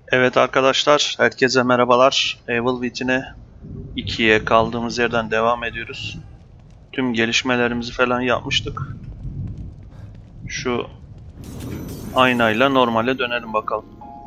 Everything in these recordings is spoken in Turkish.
Evet arkadaşlar, herkese merhabalar. Evil Within'e 2'ye kaldığımız yerden devam ediyoruz. Tüm gelişmelerimizi falan yapmıştık. Şu aynayla normale dönelim bakalım.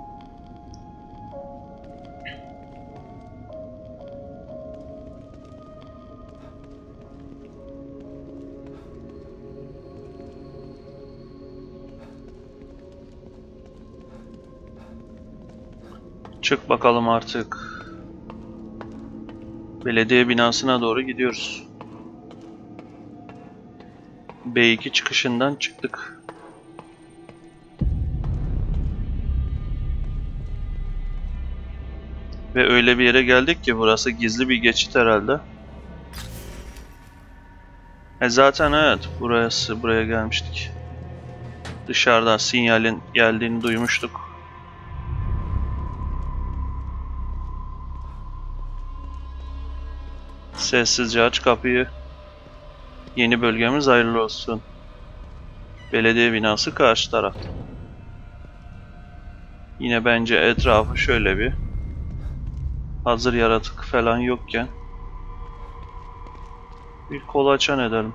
Çık bakalım artık. Belediye binasına doğru gidiyoruz. B2 çıkışından çıktık. Ve öyle bir yere geldik ki burası gizli bir geçit herhalde. Zaten evet, buraya gelmiştik. Dışarıdan sinyalin geldiğini duymuştuk. Sessizce aç kapıyı. Yeni bölgemiz hayırlı olsun. Belediye binası karşı tarafta. Yine bence etrafı şöyle bir hazır yaratık falan yokken bir kolaçan edelim.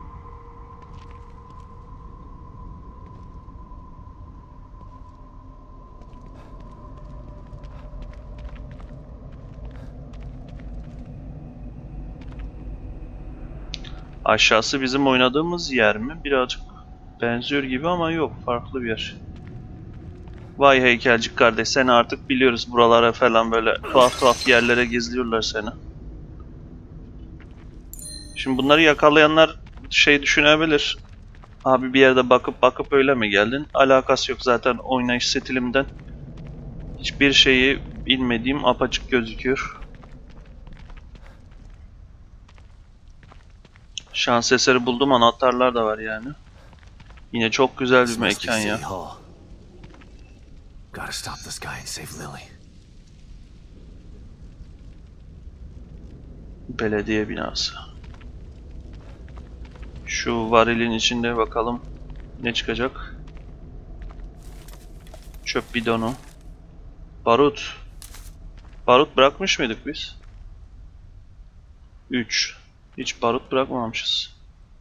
Aşağısı bizim oynadığımız yer mi? Birazcık benziyor gibi ama yok, farklı bir yer. Vay heykelcik kardeş, seni artık biliyoruz, buralara falan böyle tuhaf tuhaf yerlere gizliyorlar seni. Şimdi bunları yakalayanlar şey düşünebilir. Abi bir yerde bakıp öyle mi geldin? Alakası yok, zaten oynayış stilimden hiçbir şeyi bilmediğim apaçık gözüküyor. Şans eseri buldum, anahtarlar da var yani. Yine çok güzel bir mekan ya. Belediye binası. Şu varilin içinde bakalım ne çıkacak. Çöp bidonu. Barut. Barut bırakmış mıydık biz? 3. Hiç barut bırakmamışız.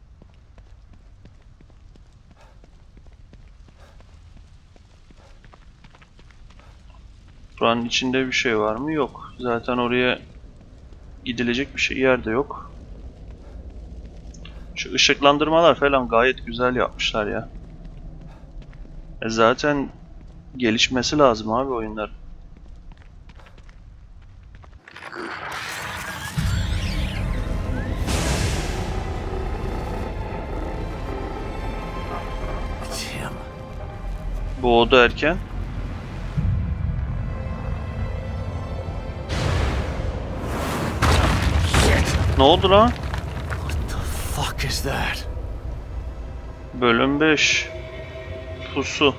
Buranın içinde bir şey var mı? Yok. Zaten oraya gidilecek bir şey yerde yok. Şu ışıklandırmalar falan gayet güzel yapmışlar ya. Zaten gelişmesi lazım abi oyunlar. Bu oda erken. Ne oldu lan? Bölüm 5. Pusu.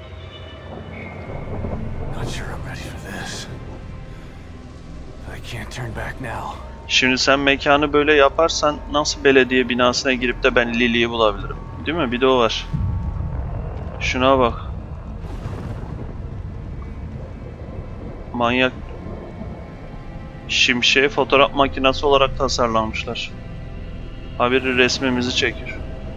Şimdi sen mekanı böyle yaparsan nasıl belediye binasına girip de ben Lily'yi bulabilirim? Değil mi? Bir de o var. Şuna bak. Manyak. Şimşeği fotoğraf makinesi olarak tasarlanmışlar. Haberi resmimizi çekiyor.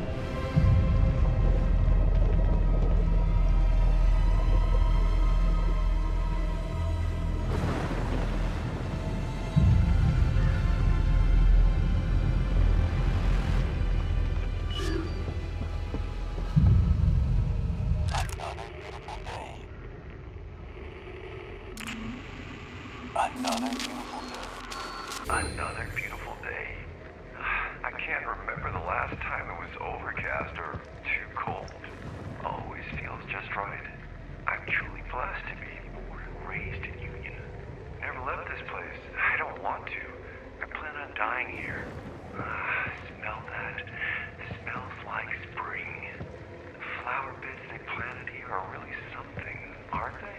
Another beautiful day. I can't remember the last time it was overcast or too cold. Always feels just right. I'm truly blessed to be born and raised in Union. Never left this place. I don't want to. I plan on dying here. Smell that. It smells like spring. The flower beds they planted here are really something, aren't they?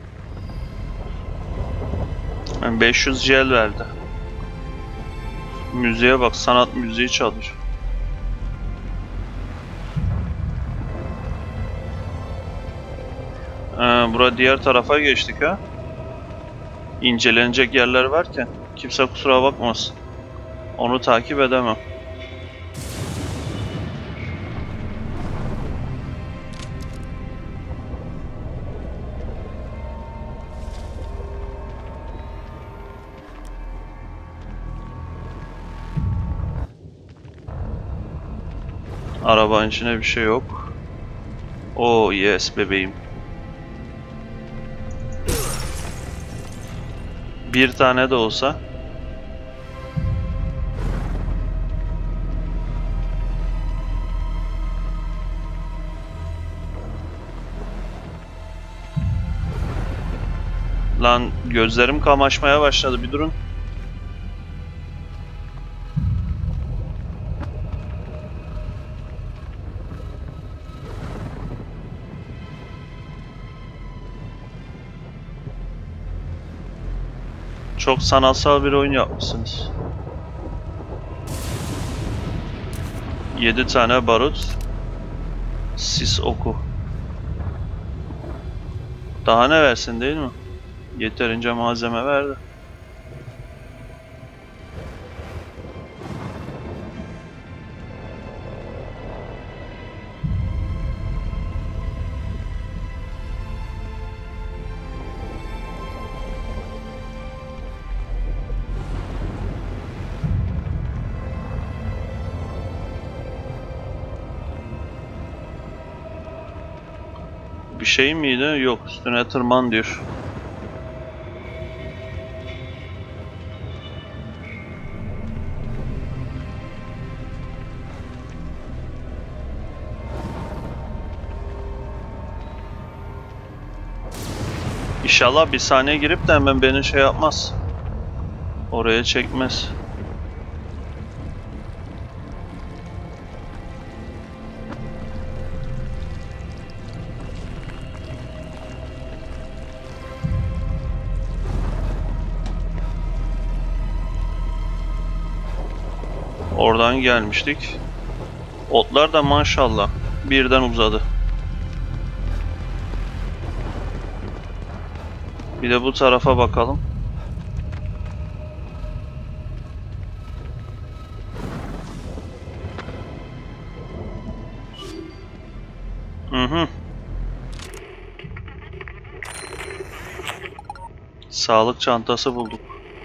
500 jel verdi. Müziğe bak, sanat müziği çalıyor. Bura diğer tarafa geçtik ha. İncelenecek yerler varken kimse kusura bakmasın. Onu takip edemem. Arabanın içinde bir şey yok. Oh yes bebeğim. Bir tane de olsa. Lan gözlerim kamaşmaya başladı, bir durun. Çok sanatsal bir oyun yapmışsınız. 7 tane barut. Sis oku. Daha ne versin değil mi? Yeterince malzeme verdi. Bir şey miydi? Yok, üstüne tırman diyor. İnşallah bir saniye girip de hemen beni şey yapmaz. Oraya çekmez. Oradan gelmiştik. Otlar da maşallah birden uzadı. Bir de bu tarafa bakalım. Sağlık çantası bulduk.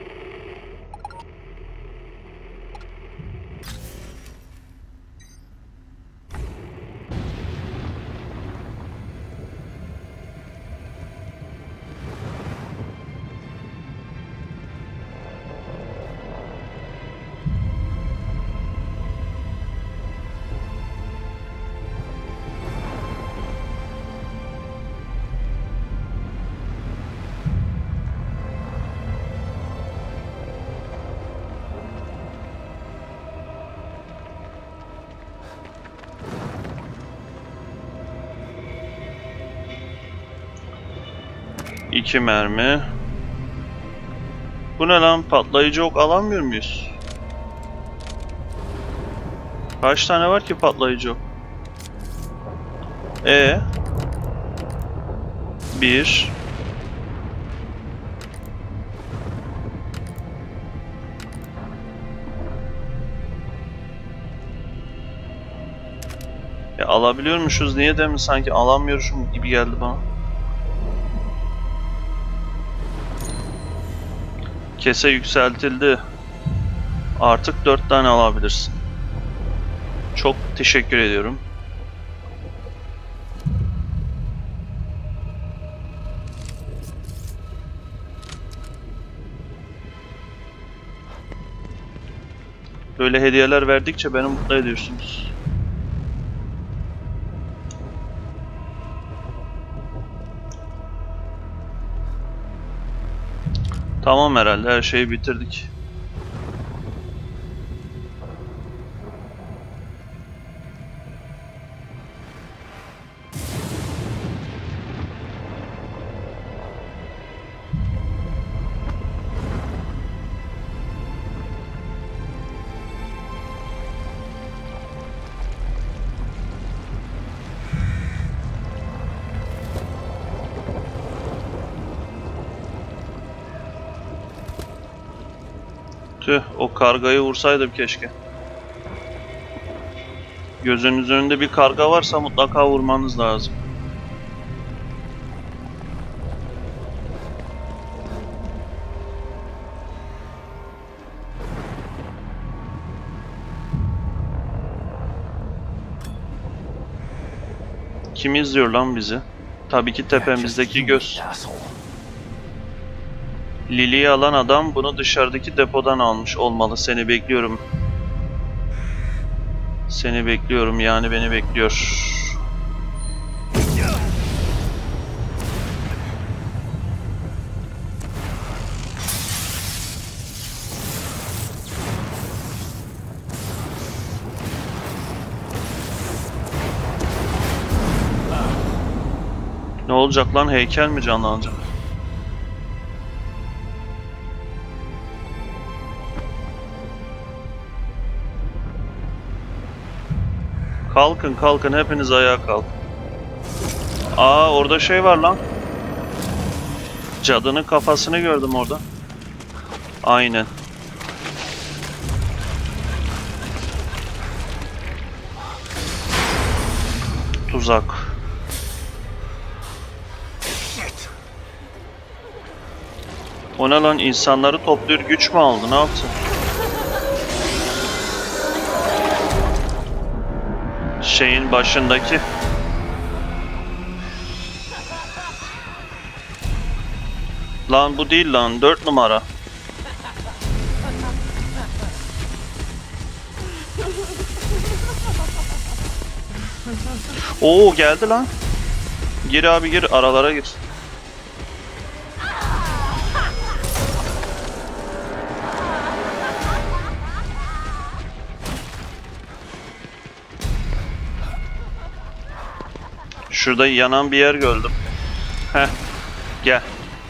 İki mermi. Bu ne lan? Patlayıcı ok alamıyor muyuz? Kaç tane var ki patlayıcı ok? Bir. Ya alabiliyormuşuz, niye de mi sanki alamıyormuşum gibi geldi bana. Kese yükseltildi. Artık 4 tane alabilirsin. Çok teşekkür ediyorum. Böyle hediyeler verdikçe beni mutlu ediyorsunuz. Tamam, herhalde her şeyi bitirdik. Tüh, o kargayı vursaydım keşke. Gözünüzün önünde bir karga varsa mutlaka vurmanız lazım. Kim izliyor lan bizi? Tabii ki tepemizdeki göz. Lily'yi alan adam bunu dışarıdaki depodan almış olmalı. Seni bekliyorum. Seni bekliyorum, yani beni bekliyor. Ne olacak lan, heykel mi canlanacak? Kalkın kalkın, hepiniz ayağa kalkın. Aa, orada şey var lan. Cadının kafasını gördüm orada. Aynen. Tuzak. O ne lan, insanları topluyor, güç mü aldı, ne yaptı? Şeyin başındaki. Lan bu değil lan, 4 numara. Oo, geldi lan. Gir abi gir, aralara gir. Şurada yanan bir yer gördüm. Heh, gel.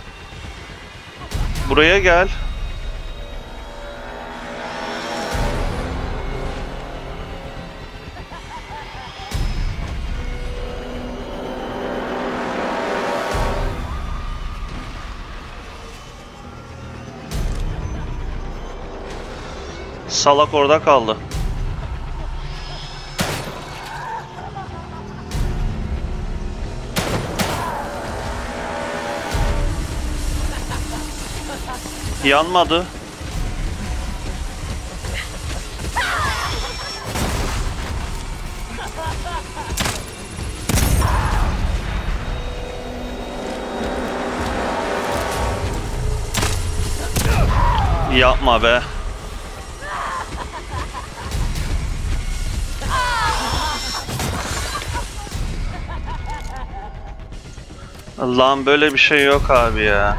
Buraya gel. Salak orada kaldı. Yanmadı. Yapma be. Allah'ım, böyle bir şey yok abi ya.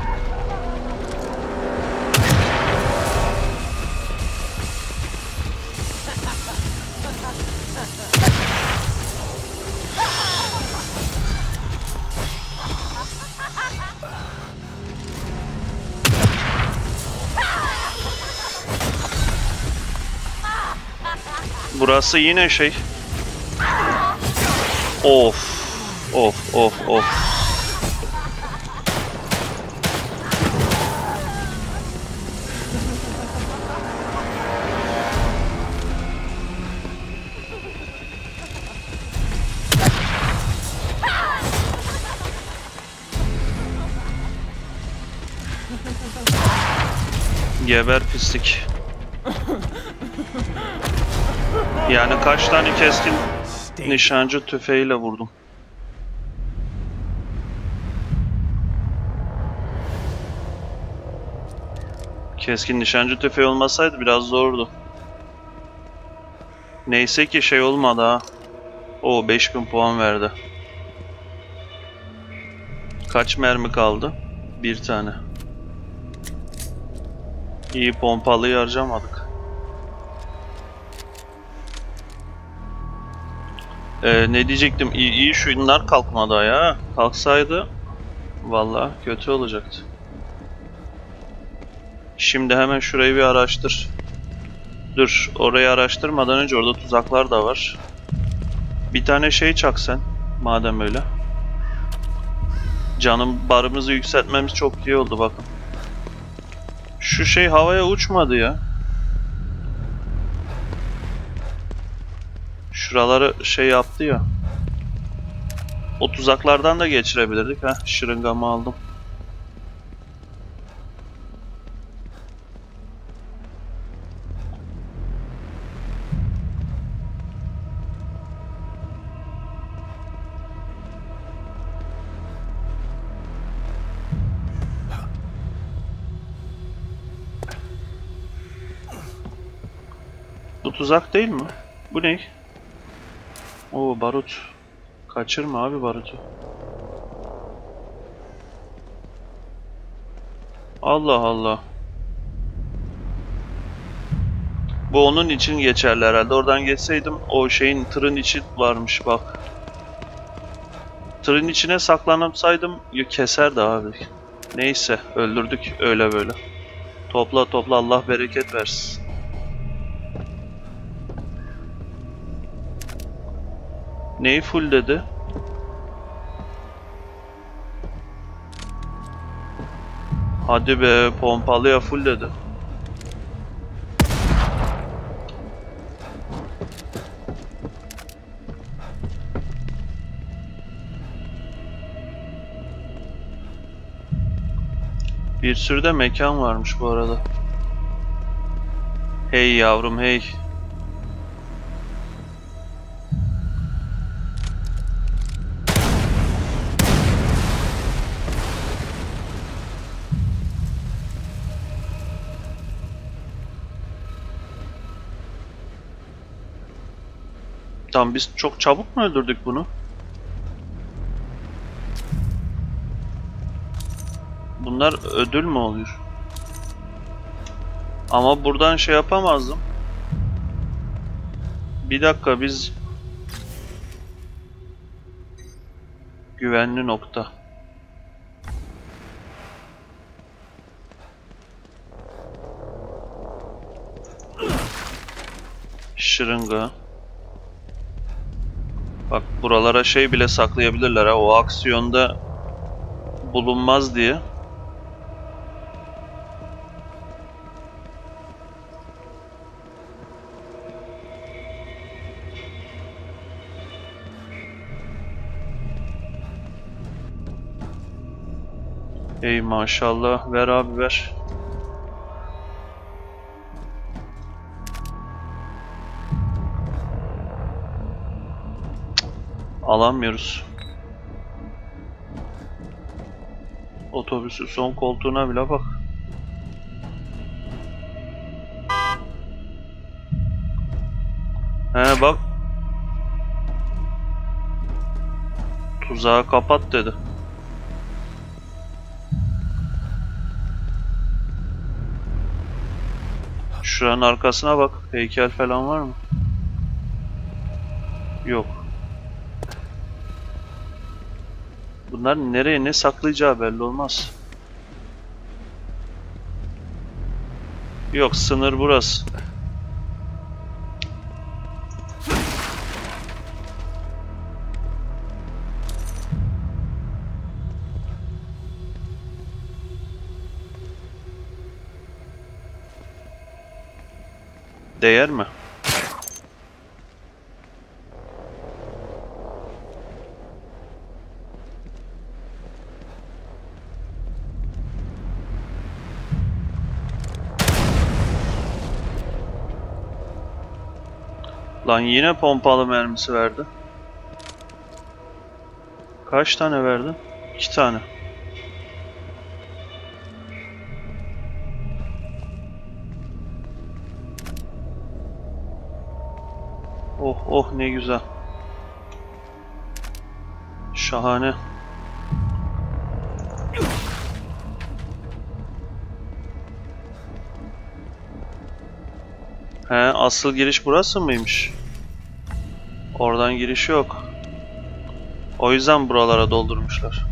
Burası yine şey. Of. Of of of. Geber pislik. Yani kaç tane keskin nişancı tüfeğiyle vurdum. Keskin nişancı tüfeği olmasaydı biraz zordu. Neyse ki şey olmadı ha. O 5000 puan verdi. Kaç mermi kaldı? Bir tane. İyi, pompalıyı harcamadık. Ne diyecektim? İyi şunlar kalkmadı ya. Kalksaydı vallahi kötü olacaktı. Şimdi hemen şurayı bir araştır. Dur, orayı araştırmadan önce orada tuzaklar da var. Bir tane şey çak sen, madem öyle. Canım, barımızı yükseltmemiz çok iyi oldu bakın. Şu şey havaya uçmadı ya. Şuraları şey yaptı ya. O tuzaklardan da geçirebilirdik. Heh, şırıngamı aldım. Bu tuzak değil mi? Bu ne? Oo, barut. Kaçırma abi barutu. Allah Allah. Bu onun için geçerli herhalde. Oradan geçseydim o şeyin tırın içi varmış bak. Tırın içine saklanıpsaydım keserdi abi. Neyse öldürdük öyle böyle. Topla topla, Allah bereket versin. Neyi full dedi? Hadi be, pompalıya full dedi. Bir sürü de mekan varmış bu arada. Hey yavrum hey. Tamam, biz çok çabuk mu öldürdük bunu? Bunlar ödül mü oluyor? Ama buradan şey yapamazdım. Bir dakika, biz... Güvenli nokta. Şırınga. Bak, buralara şey bile saklayabilirler ha, o aksiyonda bulunmaz diye. Ey maşallah, ver abi ver. Alamıyoruz. Otobüsün son koltuğuna bile bak. He bak. Tuzağı kapat dedi. Şuranın arkasına bak. Heykel falan var mı? Yok. Bunlar nereye ne saklayacağı belli olmaz. Yok, sınır burası. Değer mi? Lan yine pompalı mermisi verdi. Kaç tane verdi? 2 tane. Oh oh, ne güzel. Şahane. He, asıl giriş burası mıymış? Oradan giriş yok. O yüzden buralara doldurmuşlar.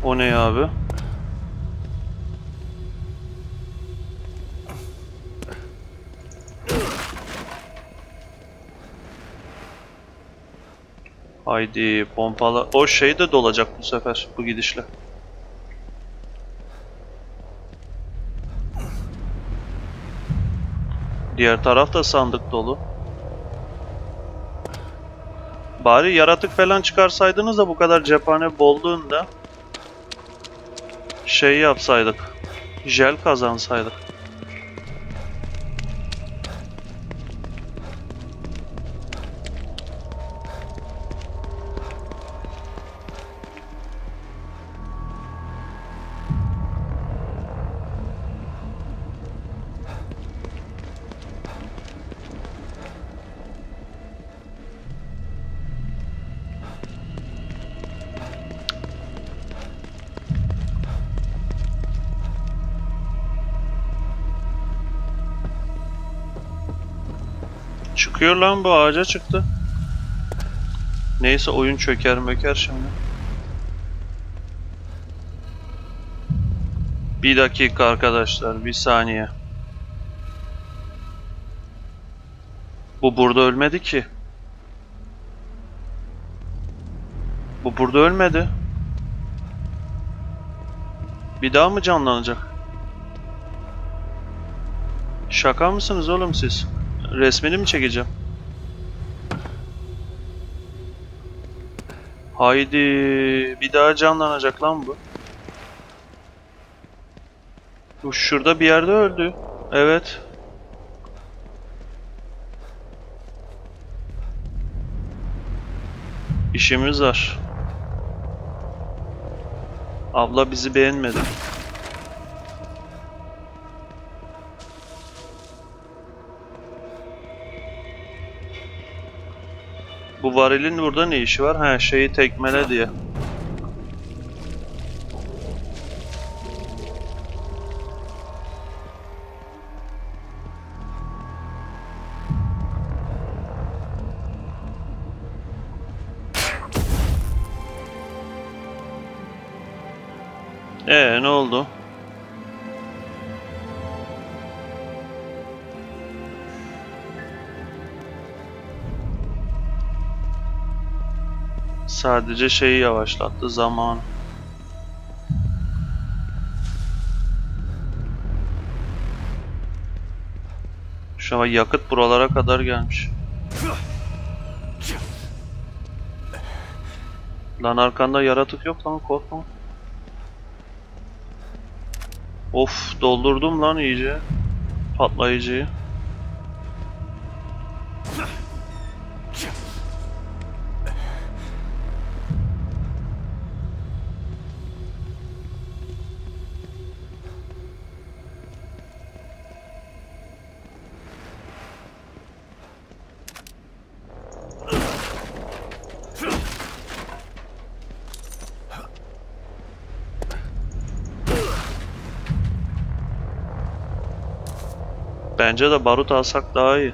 O ne abi? Haydi pompala. O şey de dolacak bu sefer bu gidişle. Diğer taraf da sandık dolu. Bari yaratık falan çıkarsaydınız da bu kadar cephane bolluğunda şey yapsaydık. Jel kazansaydık. Çıkıyor lan, bu ağaca çıktı. Neyse, oyun çöker möker şimdi. Bir dakika arkadaşlar, bir saniye. Bu burada ölmedi ki. Bu burada ölmedi. Bir daha mı canlanacak? Şaka mısınız oğlum siz? Resmini mi çekeceğim? Haydi, bir daha canlanacak lan bu. Bu şurada bir yerde öldü. Evet. İşimiz var. Abla bizi beğenmedi. Bu varilin burada ne işi var? Ha, şeyi tekmele diye. Ne oldu? Sadece şeyi yavaşlattı, zaman. Şu an yakıt buralara kadar gelmiş. Lan arkanda yaratık yok lan, korkma. Of, doldurdum lan iyice patlayıcıyı. Bence de barut alsak daha iyi.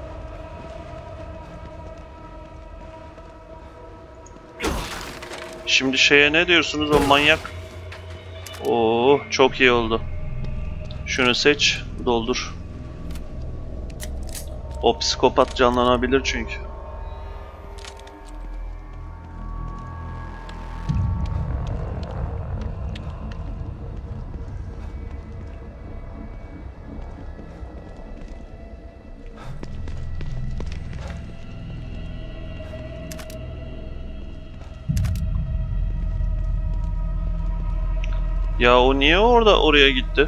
Şimdi şeye ne diyorsunuz, o manyak? Oo, çok iyi oldu. Şunu seç, doldur. O psikopat canlanabilir çünkü. Ya o niye oraya gitti?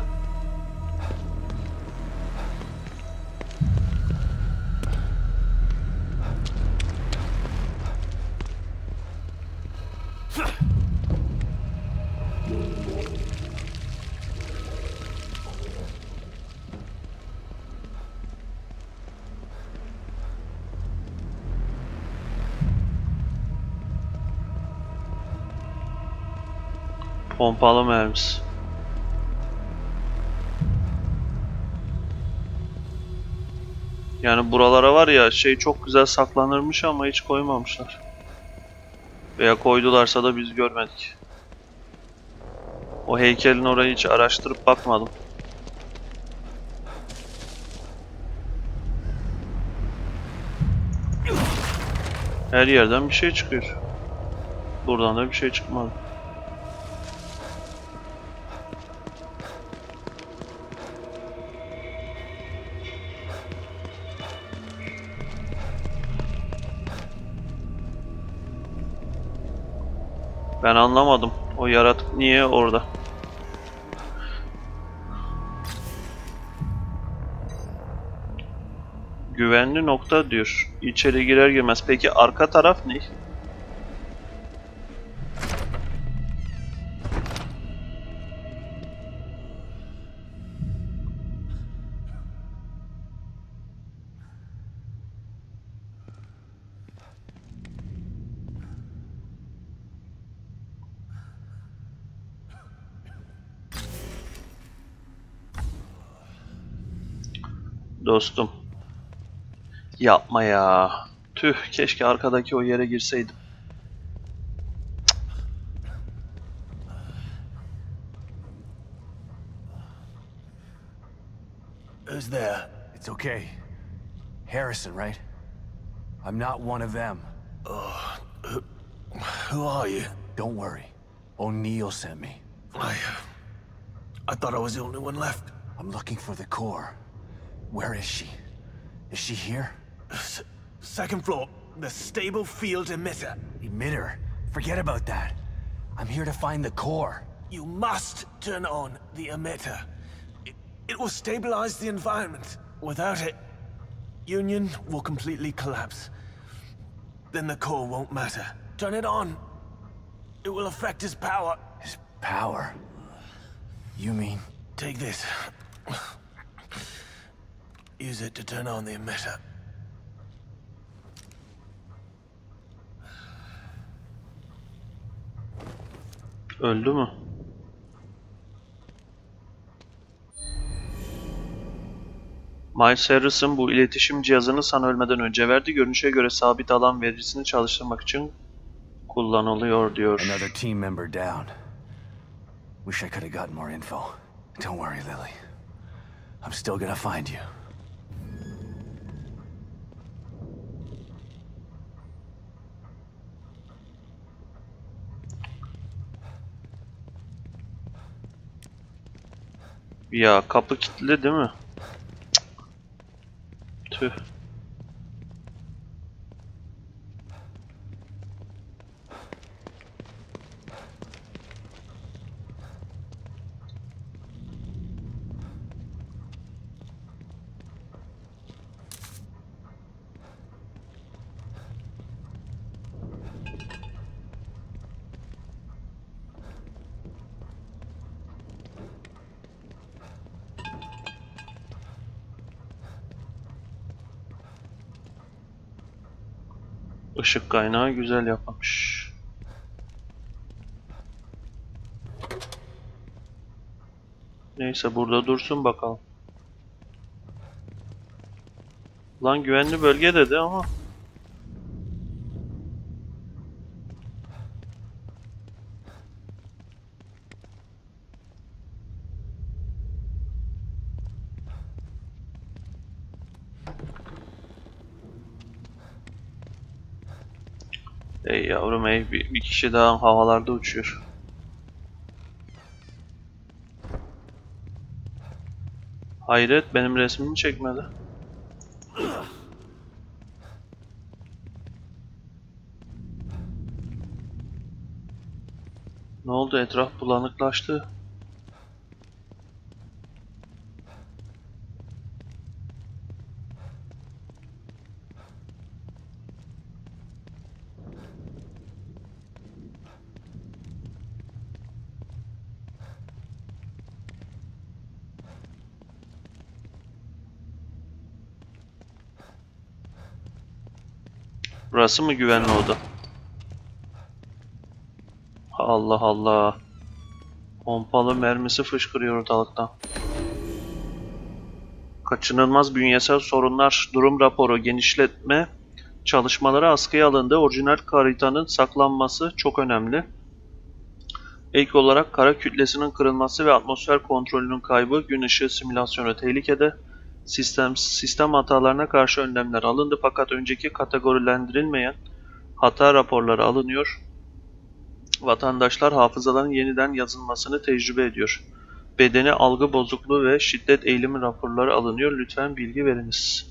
Pompalı mermisi. Yani buralara var ya, şey çok güzel saklanırmış ama hiç koymamışlar. Veya koydularsa da biz görmedik. O heykelin orayı hiç araştırıp bakmadım. Her yerden bir şey çıkıyor. Buradan da bir şey çıkmadı. Ben anlamadım. O yaratık niye orada? Güvenli nokta diyor. İçeri girer girmez. Peki arka taraf ne? Dostum. Yapma ya. Tüh, keşke arkadaki o yere girseydim. Who's there? It's okay. Harrison, right? I'm not one of them. Who are you? Don't worry. O'Neill sent me. I thought I was the only one left. I'm looking for the core. Where is she? Is she here? Second floor, the stable field emitter. Emitter? Forget about that. I'm here to find the core. You must turn on the emitter. It will stabilize the environment. Without it, Union will completely collapse. Then the core won't matter. Turn it on. It will affect his power. His power? You mean? Take this. Use it to turn on the emitter. Öldü mü? Miles Harrison bu iletişim cihazını sana ölmeden önce verdi. Görünüşe göre sabit alan verisini çalıştırmak için kullanılıyor diyor. Another team member down. Wish I could have gotten more info. Don't worry, Lily. I'm still gonna find you. Ya kapı kilitli değil mi? Tüh. Işık kaynağı güzel yapılmış. Neyse burada dursun bakalım. Lan güvenli bölge dedi ama. Ey yavrum ey, bir kişi daha havalarda uçuyor. Hayret, benim resmimi çekmedi. Ne oldu, etraf bulanıklaştı. Burası mı güvenli oda? Allah Allah. Pompalı mermisi fışkırıyor ortalıktan. Kaçınılmaz bünyesel sorunlar, durum raporu, genişletme çalışmaları askıya alındı. Orijinal haritanın saklanması çok önemli. İlk olarak kara kütlesinin kırılması ve atmosfer kontrolünün kaybı, gün ışığı simülasyonu tehlikede. Sistem hatalarına karşı önlemler alındı fakat önceki kategorilendirilmeyen hata raporları alınıyor. Vatandaşlar hafızaların yeniden yazılmasını tecrübe ediyor. Bedeni algı bozukluğu ve şiddet eğilimi raporları alınıyor. Lütfen bilgi veriniz.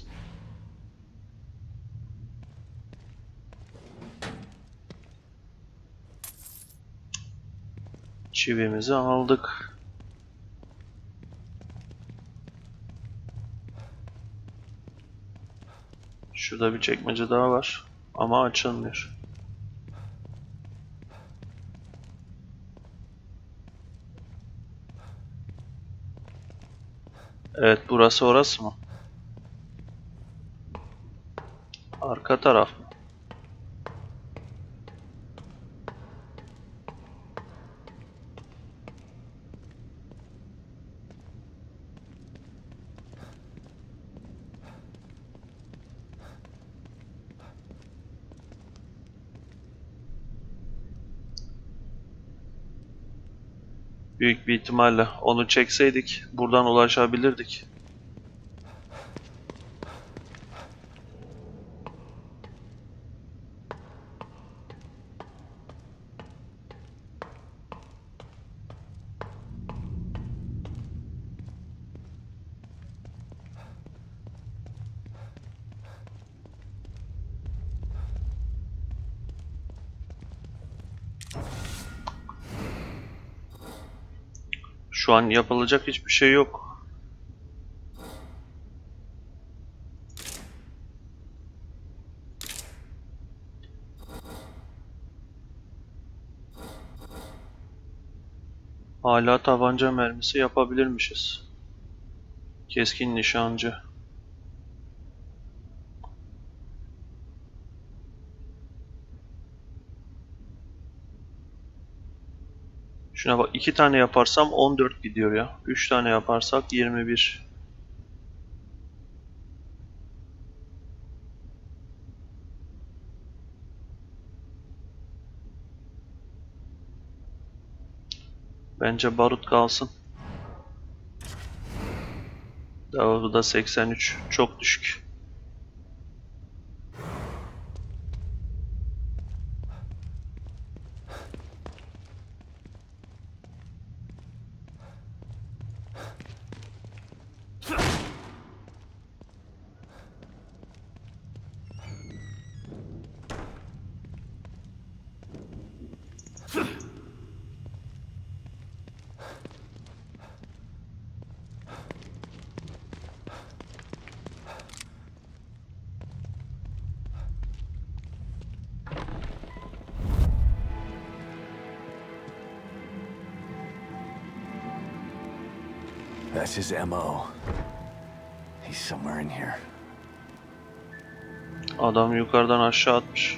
Çivimizi aldık. Şurada bir çekmece daha var ama açılmıyor. Evet, burası orası mı? Arka taraf mı? Büyük bir ihtimalle onu çekseydik buradan ulaşabilirdik. Şu an yapılacak hiçbir şey yok. Hala tabanca mermisi yapabilirmişiz. Keskin nişancı. Şuna bak, 2 tane yaparsam 14 gidiyor ya. 3 tane yaparsak 21. Bence barut kalsın. Daha bu da 83. Çok düşük. That's his MO. He's somewhere in here. Adam yukarıdan aşağı atmış.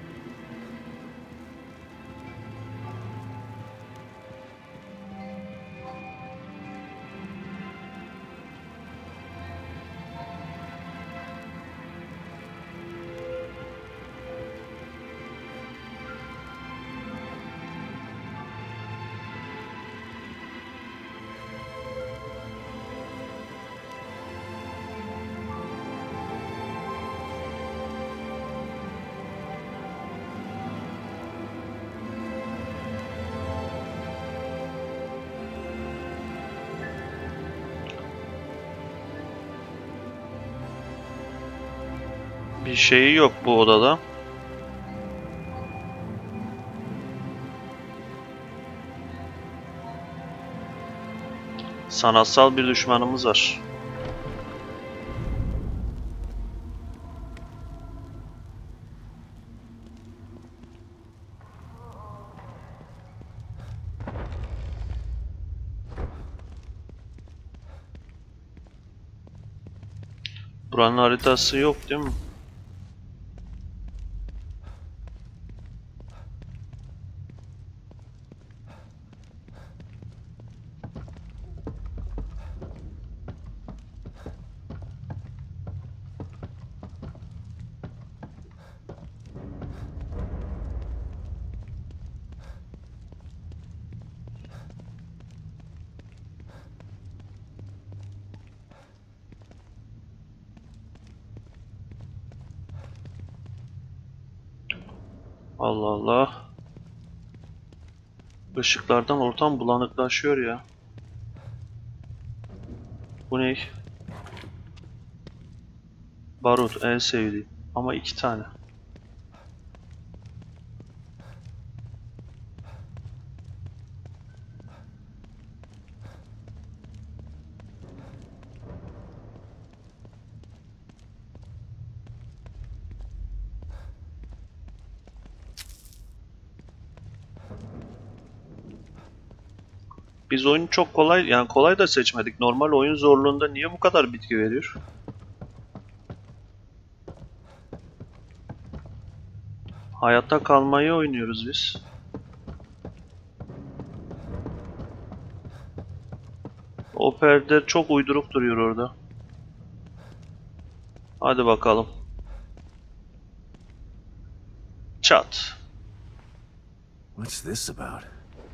Bir şeyi yok bu odada. Sanatsal bir düşmanımız var. Buranın haritası yok değil mi? Allah Allah. Işıklardan ortam bulanıklaşıyor ya. Bu ne? Barut en sevdiğim. Ama 2 tane. Biz oyunu çok kolay, yani kolay da seçmedik. Normal oyun zorluğunda niye bu kadar bitki veriyor? Hayatta kalmayı oynuyoruz biz. O perde çok uyduruk duruyor orada. Hadi bakalım. Çat. What's this about?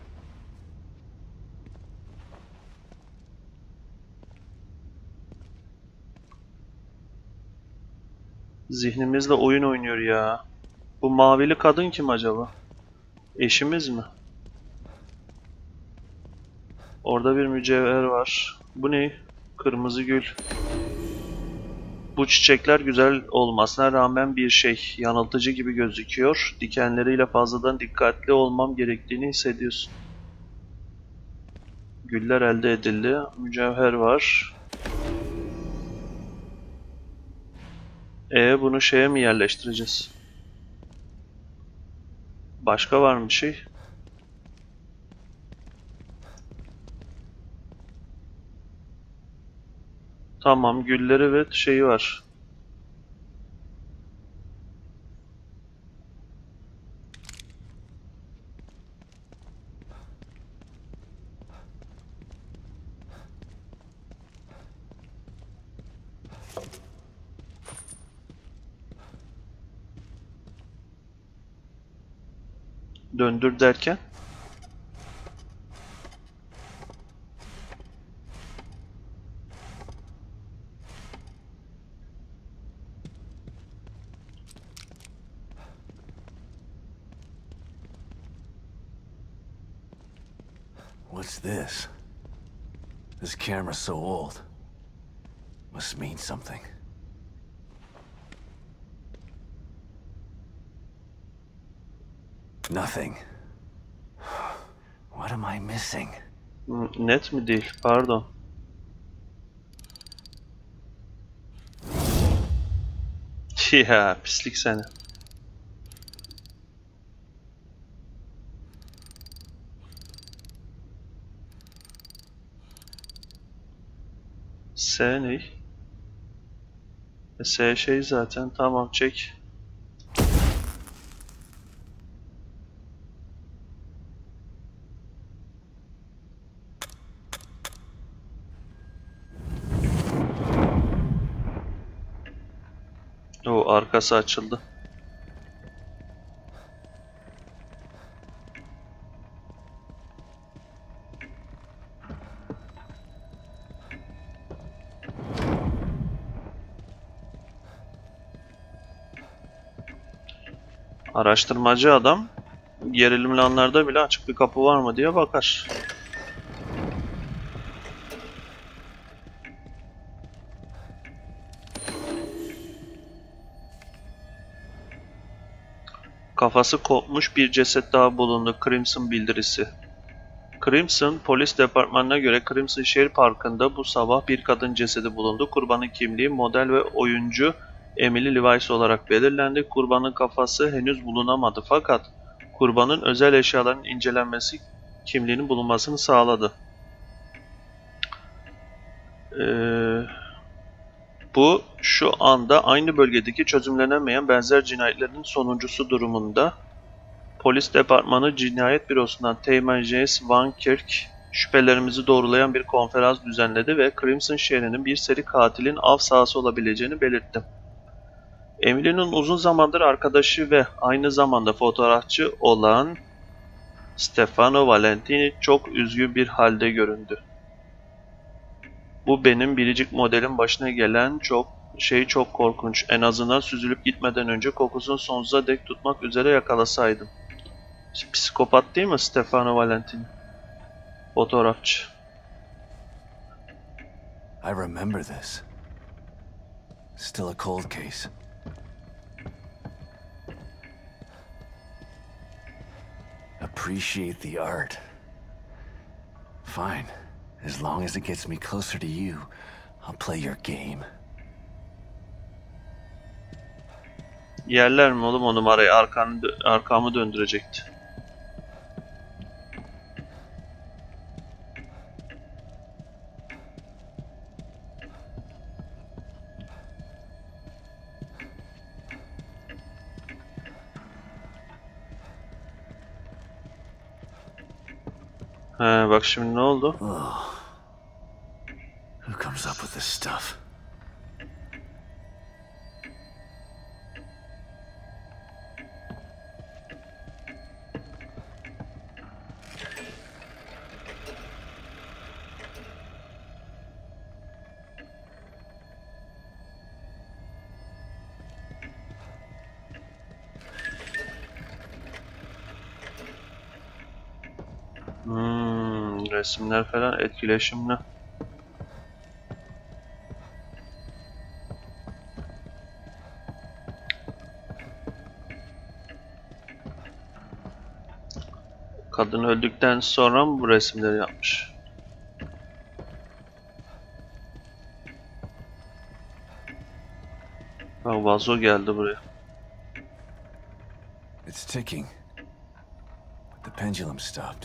Zihnimizle oyun oynuyor ya. Bu mavili kadın kim acaba? Eşimiz mi? Orada bir mücevher var. Bu ne? Kırmızı gül. Bu çiçekler güzel olmasına rağmen bir şey yanıltıcı gibi gözüküyor. Dikenleriyle fazladan dikkatli olmam gerektiğini hissediyorsun. Güller elde edildi. Mücevher var. Bunu şeye mi yerleştireceğiz? Başka var mı bir şey? Tamam, gülleri ve şeyi var. Döndür derken? What's this? This camera's so old. Must mean something. Nothing. What am I missing? Net mi değil? Pardon. Ya pislik seni. S ne? S şey zaten. Tamam, çek. O arkası açıldı. Araştırmacı adam gerilimli anlarda bile açık bir kapı var mı diye bakar. Kafası kopmuş bir ceset daha bulundu. Crimson bildirisi. Crimson polis departmanına göre Crimson şehir parkında bu sabah bir kadın cesedi bulundu. Kurbanın kimliği model ve oyuncu Emily Lewis olarak belirlendi. Kurbanın kafası henüz bulunamadı fakat kurbanın özel eşyalarının incelenmesi kimliğinin bulunmasını sağladı. Bu şu anda aynı bölgedeki çözümlenemeyen benzer cinayetlerin sonuncusu durumunda. Polis departmanı cinayet bürosundan Teğmen James Van Kirk şüphelerimizi doğrulayan bir konferans düzenledi ve Crimson şehrinin bir seri katilin av sahası olabileceğini belirtti. Emily'nin uzun zamandır arkadaşı ve aynı zamanda fotoğrafçı olan Stefano Valentini çok üzgün bir halde göründü. Bu benim biricik modelin başına gelen çok Şey çok korkunç. En azından süzülüp gitmeden önce kokusunu sonsuza dek tutmak üzere yakalasaydım. Psikopat değil mi Stefano Valentini? Fotoğrafçı. I remember this. Still a cold case. Appreciate the art. Fine. As long as it gets me closer to you, I'll play your game. Yerler mi oğlum o numarayı? Arkamı döndürecekti. He bak şimdi ne oldu? Oh. Who comes up with this stuff? Resimler falan etkileşimli. Kadın öldükten sonra mı bu resimleri yapmış? Bak vazo geldi buraya. It's ticking. But the pendulum stopped.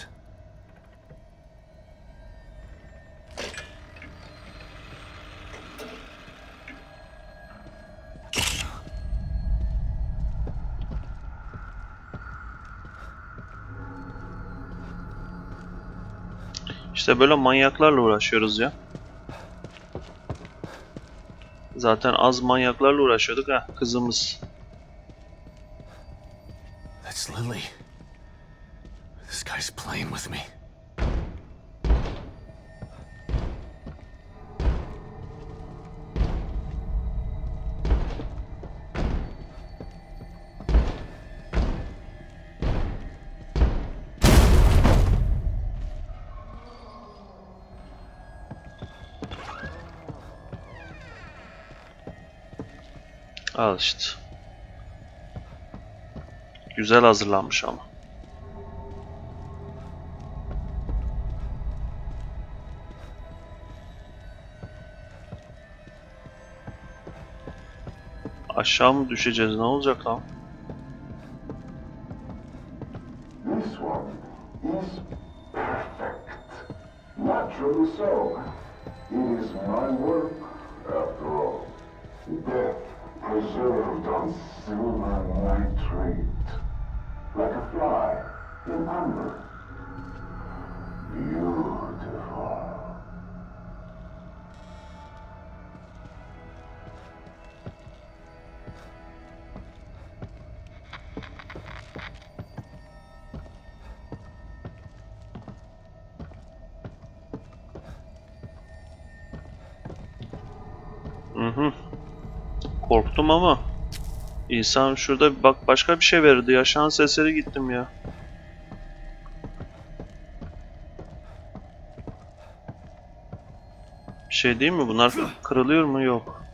İşte böyle manyaklarla uğraşıyoruz ya. Zaten az manyaklarla uğraşıyorduk ha kızımız. That's Lily. This guy's playing with me. Al işte. Güzel hazırlanmış ama. Aşağı mı düşeceğiz? Ne olacak lan? This one is perfect. Naturally so. It is my work, after all. Death preserved on silver nitrate. Like a fly in amber. Beautiful. Korktum ama insan şurada bak başka bir şey verirdi ya. Şans eseri gittim ya. Bir şey değil mi? Bunlar kırılıyor mu? Yok.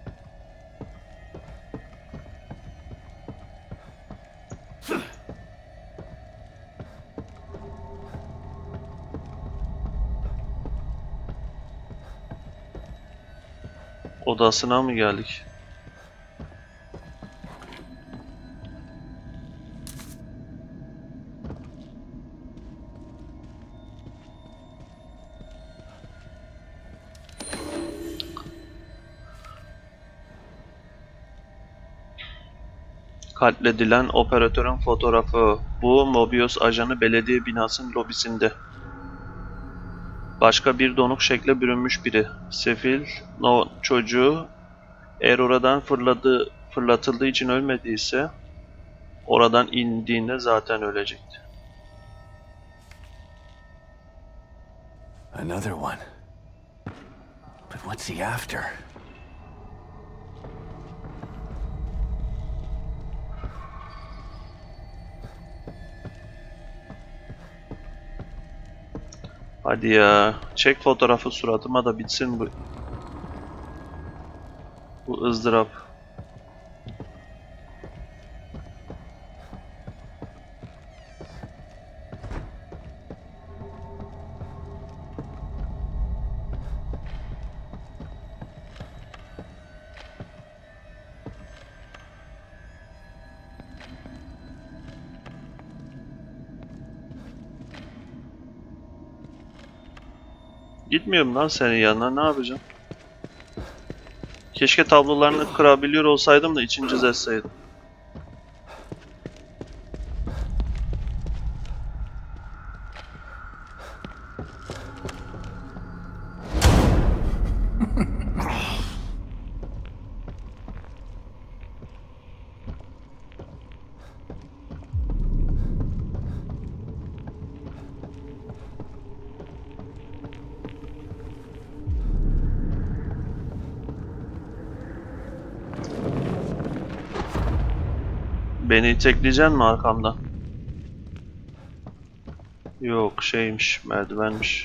Odasına mı geldik? Katledilen operatörün fotoğrafı. Bu Mobius ajanı belediye binasının lobisinde. Başka bir donuk şekle bürünmüş biri. Sefil çocuğu eğer oradan fırlatıldığı için ölmediyse oradan indiğinde zaten ölecekti. Another one. But what's he after? Hadi ya. Çek fotoğrafı suratıma da bitsin bu ızdırap. Gitmiyorum lan senin yanına, ne yapacağım? Keşke tablolarını kırabiliyor olsaydım da içini çizseydim. Beni itekleyeceksin mi arkamdan? Yok, şeymiş, merdivenmiş.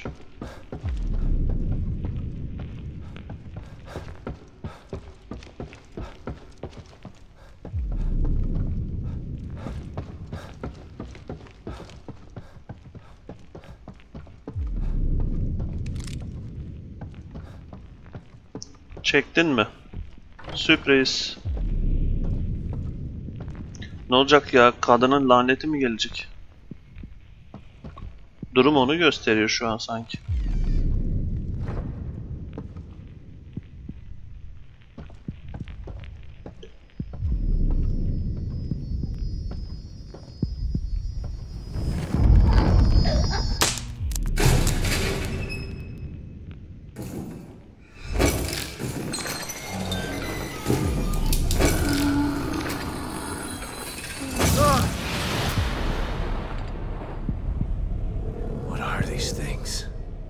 Çektin mi? Sürpriz. Ne olacak ya? Kadının laneti mi gelecek? Durum onu gösteriyor şu an sanki. What are these things?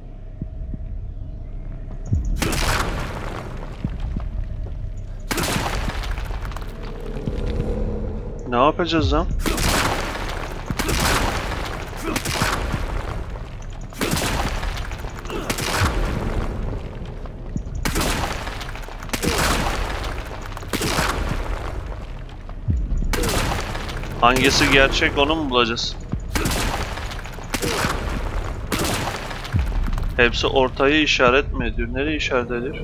Ne yapacağız lan? Hangisi gerçek, onu mu bulacağız? Hepsi ortayı işaret mi ediyor? Nereye işaret ediyor?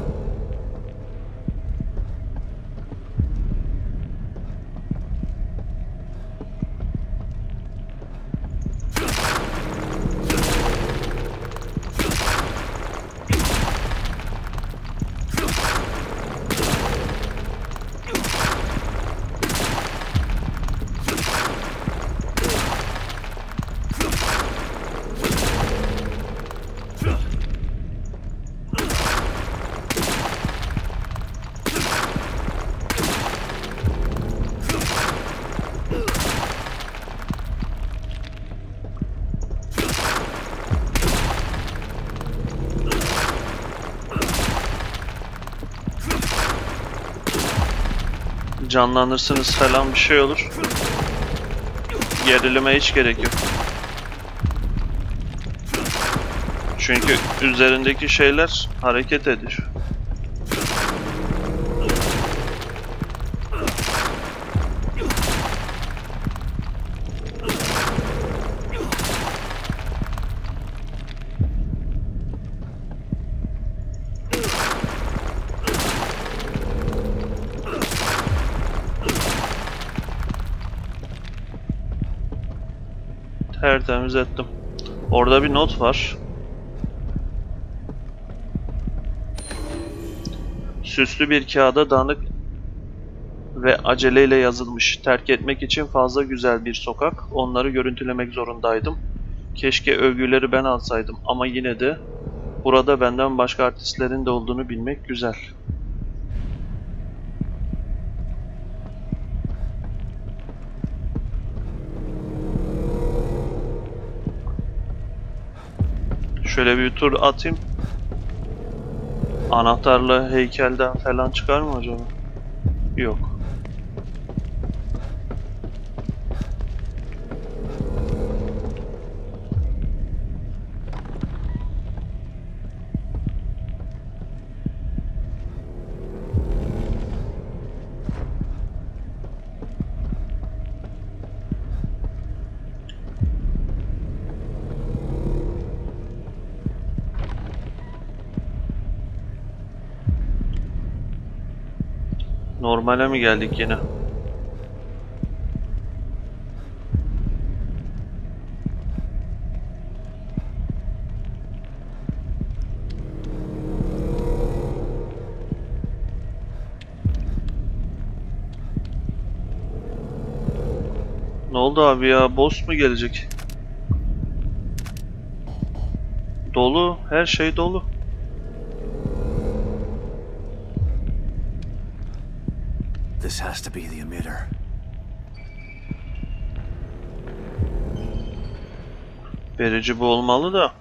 Canlanırsınız falan bir şey olur. Gerilime hiç gerek yok. Çünkü üzerindeki şeyler hareket ediyor. Tertemiz ettim. Orada bir not var. Süslü bir kağıda dağınık ve aceleyle yazılmış. Terk etmek için fazla güzel bir sokak. Onları görüntülemek zorundaydım. Keşke övgüleri ben alsaydım ama yine de burada benden başka artistlerin de olduğunu bilmek güzel. Şöyle bir tur atayım. Anahtarla heykelden falan çıkar mı acaba? Yok. Normale mi geldik yine? Ne oldu abi ya? Boss mu gelecek? Dolu. Her şey dolu. This has to be the emitter. Verici bu olmalı da.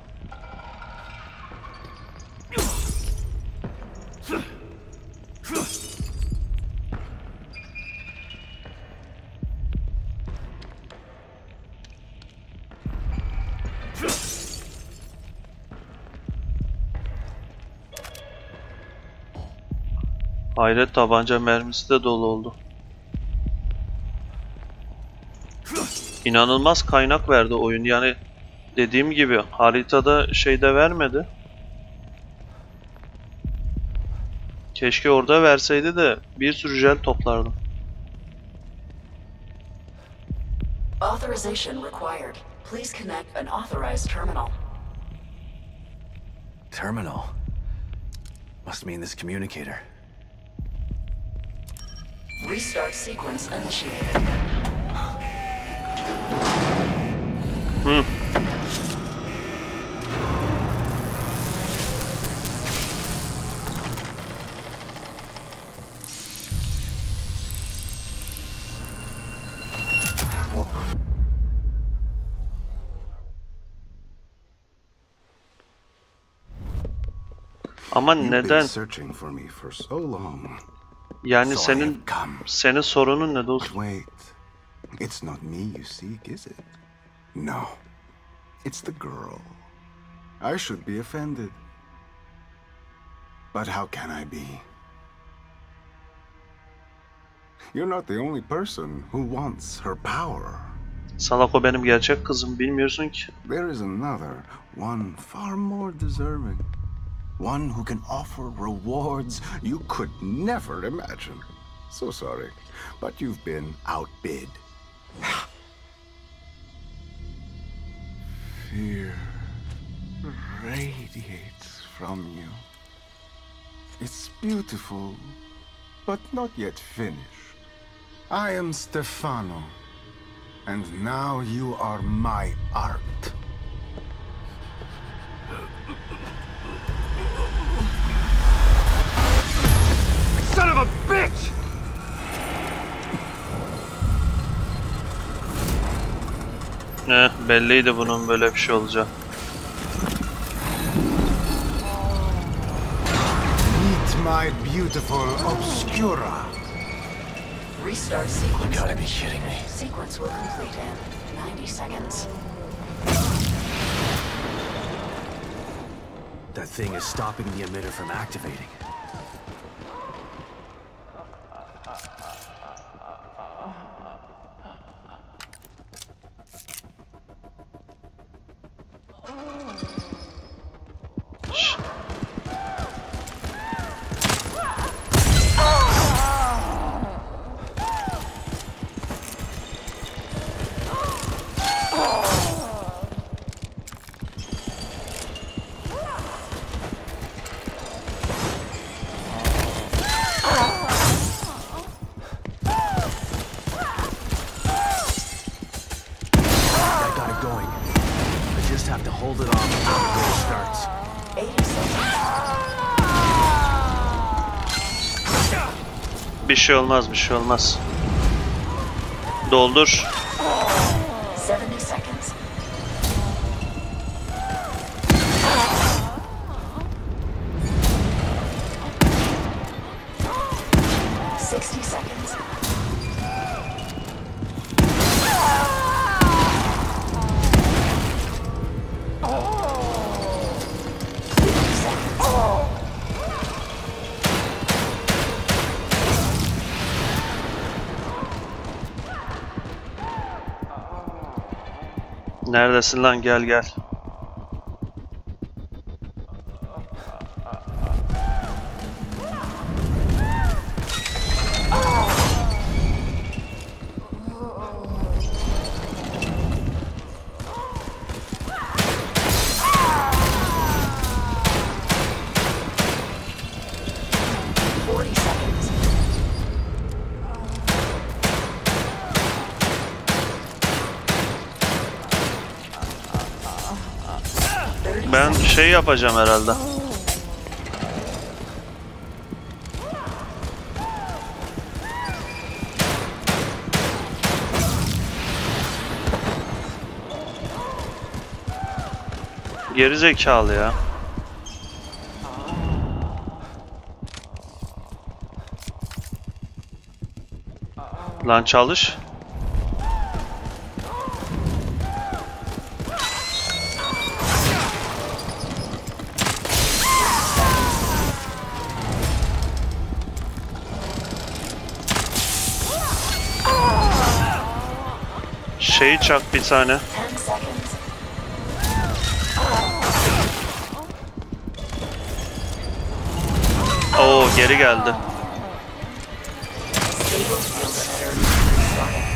Hayret, tabanca mermisi de dolu oldu. İnanılmaz kaynak verdi oyun. Yani dediğim gibi haritada şey de vermedi. Keşke orada verseydi de bir sürü jel toplardım. Authorization required. Please connect an authorized terminal. Terminal? Must mean this communicator. Restart sequence initiated. Ama You've neden? been searching for me for so long. Yani So I have senin sorunun ne But dostum? wait, it's not me you seek, is it? No, it's the girl. I should be offended. But how can I be? You're not the only person who wants her power. Salak, o benim gerçek kızım, bilmiyorsun ki. There is another, one far more deserving. One who can offer rewards you could never imagine. So sorry, but you've been outbid. Fear radiates from you. It's beautiful, but not yet finished. I am Stefano, and now you are my art. Son of a bitch! Belliydi bunun böyle bir şey olacağı. Meet my beautiful Obscura. Restart sequence. You gotta be kidding me. Sequence will complete in 90 seconds. That thing is stopping the emitter from activating. Have to hold it off until the game starts. 80 seconds. Bir şey olmaz, bir şey olmaz. Doldur. 70 seconds. 60 seconds. 50 seconds. Neredesin lan? Gel gel. Ben şey yapacağım herhalde. Geri zekalı ya. Lan çalış. Şeyi çak bir tane. 10 seconds. Oo, geri geldi. Stable field emitter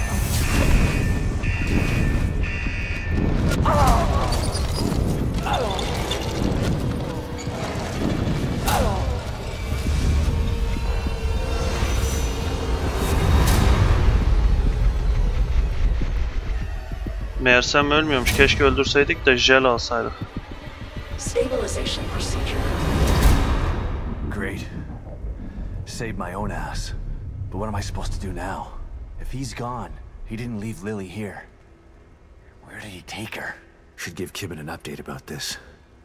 Meğersem ölmüyormuş. Keşke öldürseydik de jel alsaydık. stabilization procedure. Great. Saved my own ass. But what am I supposed to do now? If he's gone, he didn't leave Lily here. Where did he take her? Should give Kibben an update about this.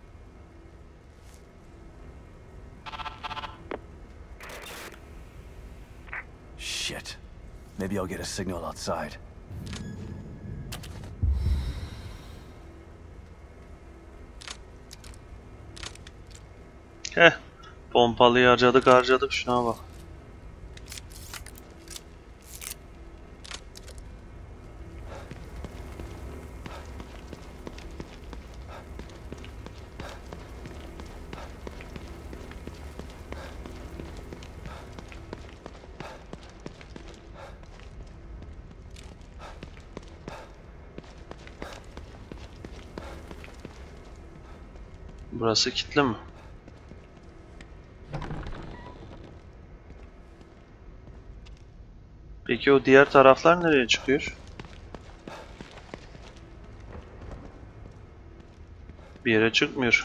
Shit. Maybe I'll get a signal outside. Pompalıyı harcadık şuna bak. Burası kilitli mi? Peki o diğer taraflar nereye çıkıyor? Bir yere çıkmıyor.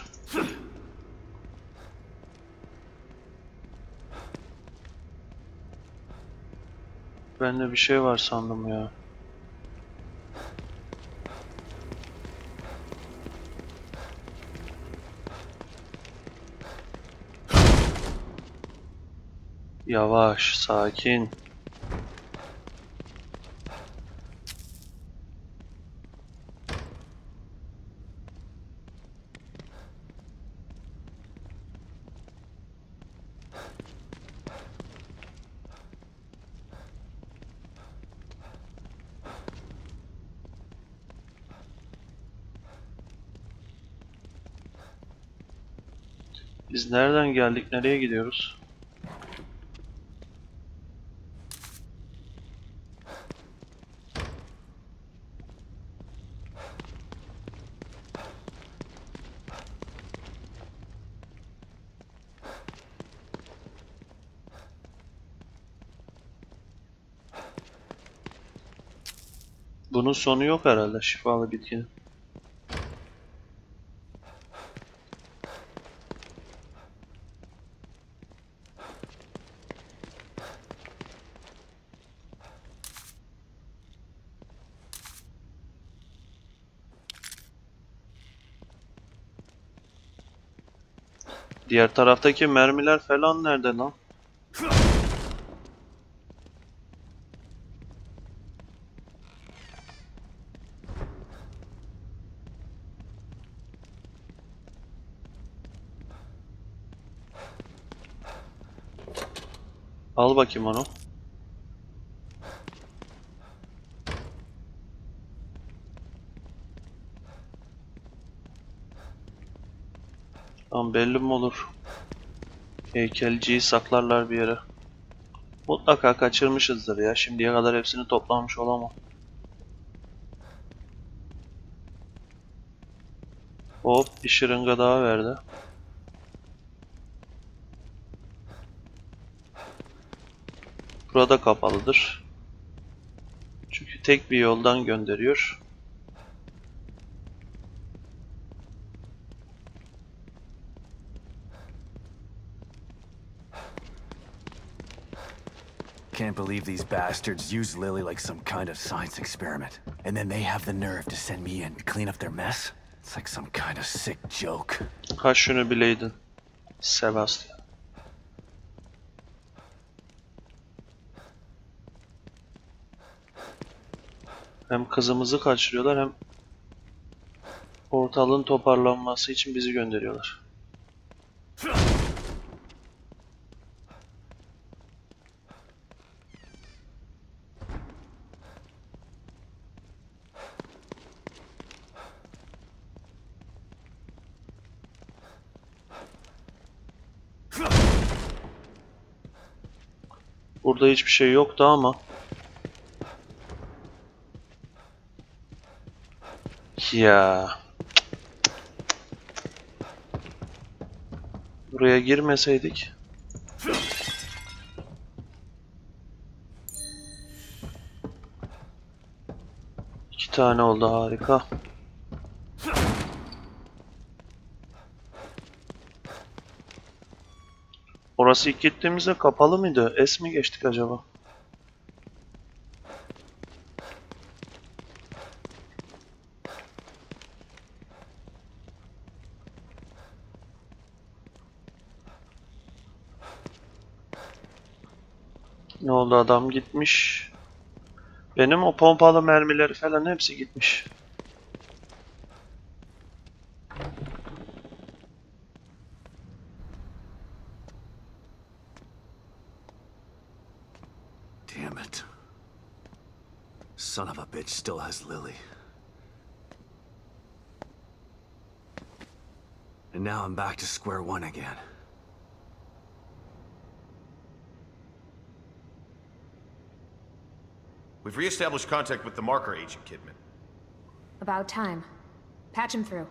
Ben de bir şey var sandım ya. Yavaş, sakin. Biz nereden geldik, nereye gidiyoruz? Bunun sonu yok herhalde, şifalı bitkinin. Diğer taraftaki mermiler falan nerede lan? Al bakayım onu. Tamam, belli mi olur? Heykelciyi saklarlar bir yere. Mutlaka kaçırmışızdır ya. Şimdiye kadar hepsini toplamış olamam. Hop, bir şırınga daha verdi. Burada kapalıdır. Çünkü tek bir yoldan gönderiyor. can't believe these bastards used Lily like some kind of science experiment. And then they have the nerve to send me in to clean up their mess? It's like some kind of sick joke. Ha şunu bileydin. Sebastian. Hem kızımızı kaçırıyorlar hem ortalığın toparlanması için bizi gönderiyorlar. Burada hiçbir şey yoktu ama ya buraya girmeseydik. İki tane oldu, harika. Orası ilk gittiğimizde kapalı mıydı? Es mi geçtik acaba? Ne oldu, adam gitmiş. Benim o pompalı mermileri falan hepsi gitmiş. Damn it. Son of a bitch still has Lily. And now I'm back to square one again. We've re-established contact with the marker agent, Kidman. About time. Patch him through.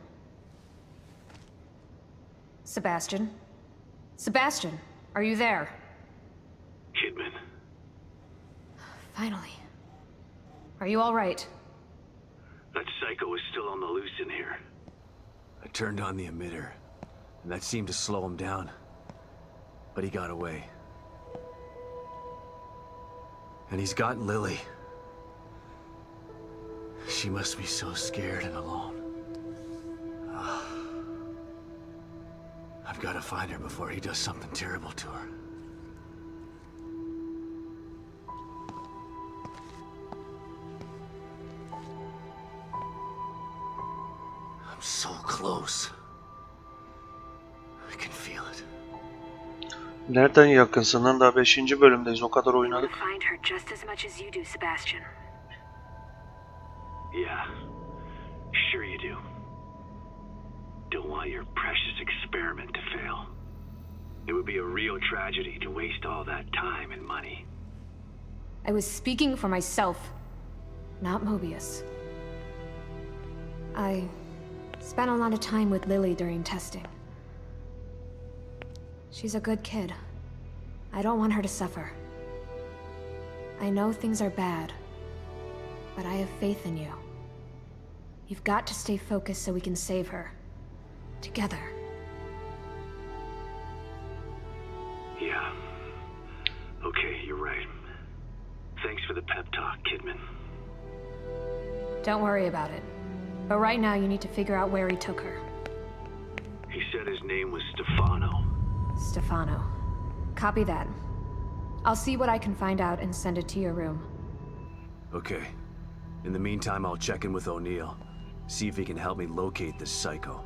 Sebastian? Sebastian, are you there? Kidman. Finally. Are you all right? That psycho is still on the loose in here. I turned on the emitter, and that seemed to slow him down. But he got away. And he's got Lily. She must be so scared and alone. I've got to find her before he does something terrible to her. I'm so close. I can feel it. Nereden yakınsın? Daha 5. bölümdeyiz. O kadar oynadık. Find her just as much as you do, Sebastian. Yeah, sure you do. Don't want your precious experiment to fail. It would be a real tragedy to waste all that time and money. I was speaking for myself, not Mobius. I spent a lot of time with Lily during testing. She's a good kid. I don't want her to suffer. I know things are bad, but I have faith in you. You've got to stay focused so we can save her. Together. Yeah. Okay, you're right. Thanks for the pep talk, Kidman. Don't worry about it. But right now you need to figure out where he took her. He said his name was Stefano. Stefano. Copy that. I'll see what I can find out and send it to your room. Okay. In the meantime, I'll check in with O'Neill. See if he can help me locate this psycho.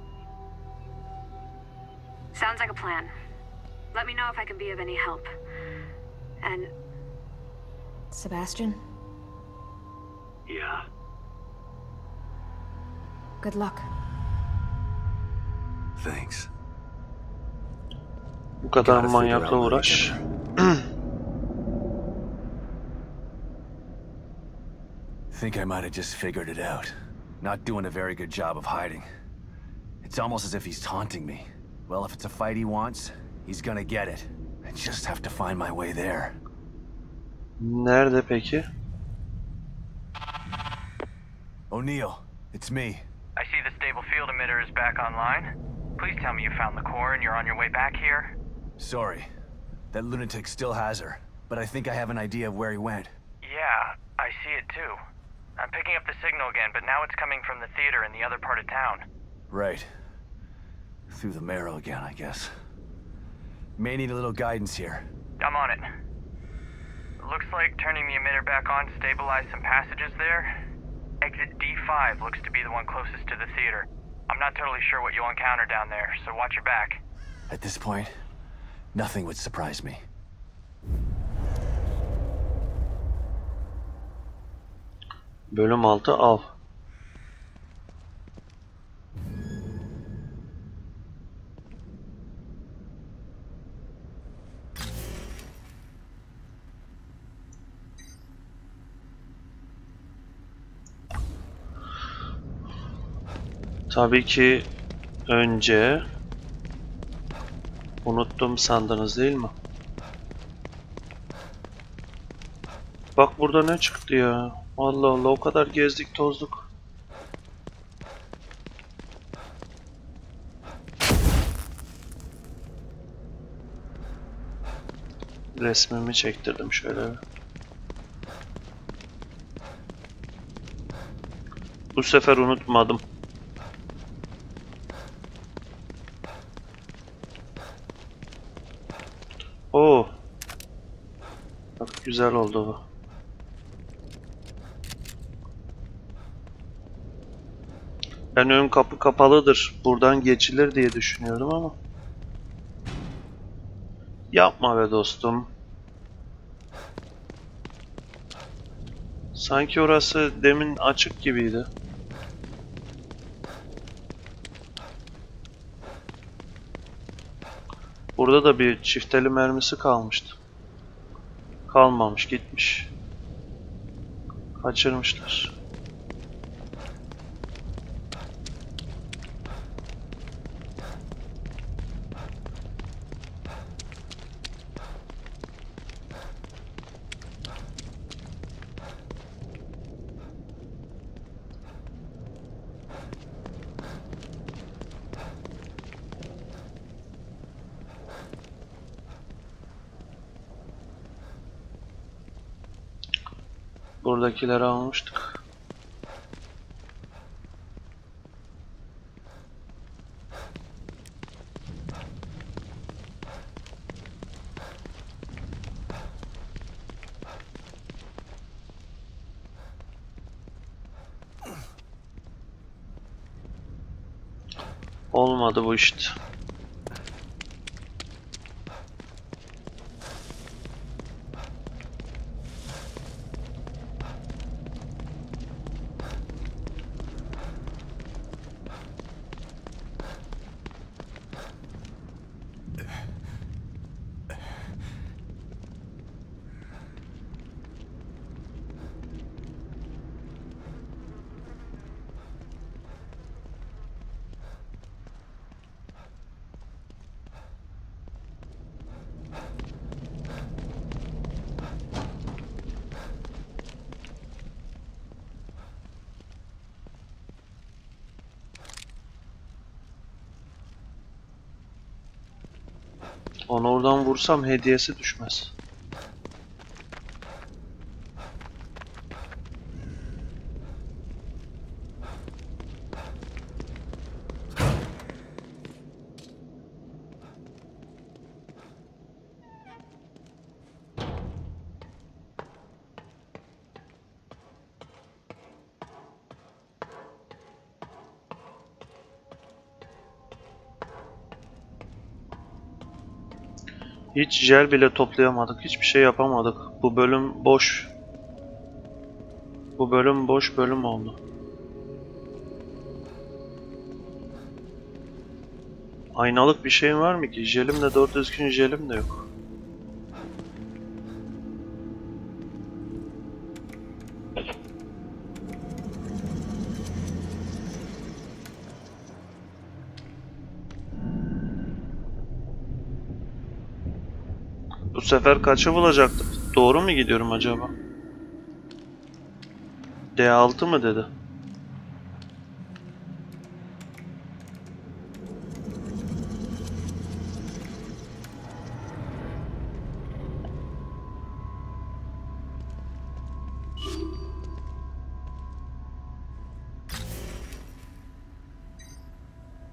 Sounds like a plan. Let me know if I can be of any help. And... Sebastian? Yeah. Good luck. Thanks. Bu kadar manyakla uğraş. Think I might have just figured it out. Not doing a very good job of hiding. It's almost as if he's taunting me. Well, if it's a fight he wants, he's gonna get it. I just have to find my way there. Nerede peki? O'Neill, it's me. I see the stable field emitter is back online. Please tell me you found the core and you're on your way back here. Sorry. That lunatic still has her. but I think I have an idea of where he went. Yeah, I see it too. I'm picking up the signal again, but now it's coming from the theater in the other part of town. Right. Through the marrow again, I guess. May need a little guidance here. I'm on it. Looks like turning the emitter back on stabilized some passages there. Exit D5 looks to be the one closest to the theater. I'm not totally sure what you'll encounter down there, so watch your back. At this point, nothing would surprise me. Bölüm 6 av. Tabii ki önce unuttum sandınız değil mi? Bak burada ne çıktı ya. Allah Allah, o kadar gezdik tozduk. Resmimi çektirdim şöyle. Bu sefer unutmadım. Oo. Bak güzel oldu bu. Ben ön kapı kapalıdır, buradan geçilir diye düşünüyordum ama. Yapma be dostum. Sanki orası demin açık gibiydi. Burada da bir çifteli mermisi kalmıştı. Kalmamış, gitmiş. Kaçırmışlar. Buradakileri almıştık. Olmadı bu işte. Onu oradan vursam hediyesi düşmez. Hiç jel bile toplayamadık. Hiçbir şey yapamadık. Bu bölüm boş. Bu bölüm boş bölüm oldu. Aynalık bir şeyin var mı ki? Jelim de doğru düzgün jelim de yok. Bu sefer kaçı bulacaktık? Doğru mu gidiyorum acaba? D6 mı dedi?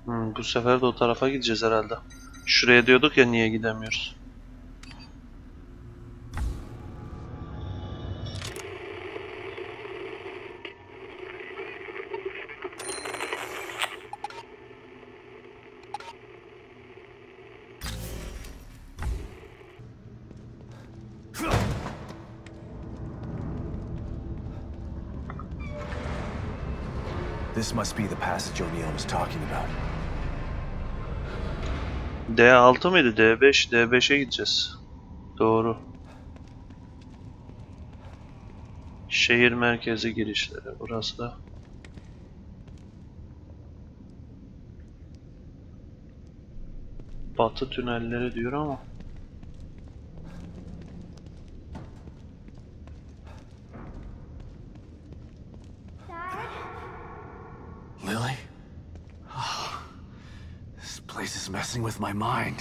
Bu sefer de o tarafa gideceğiz herhalde. Şuraya diyorduk ya, niye gidemiyoruz? This must be the passage O'Neill was talking about. D6 mıydı? D5. D5'e gideceğiz. Doğru. Şehir merkezi girişleri. Burası da. Batı tünelleri diyor ama. Lily? Oh, this place is messing with my mind.